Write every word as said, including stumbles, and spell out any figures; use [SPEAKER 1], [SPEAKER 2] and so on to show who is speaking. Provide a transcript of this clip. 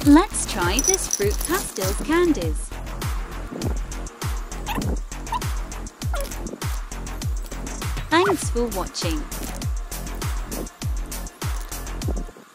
[SPEAKER 1] Let's try this fruit pastilles candies. Thanks for watching.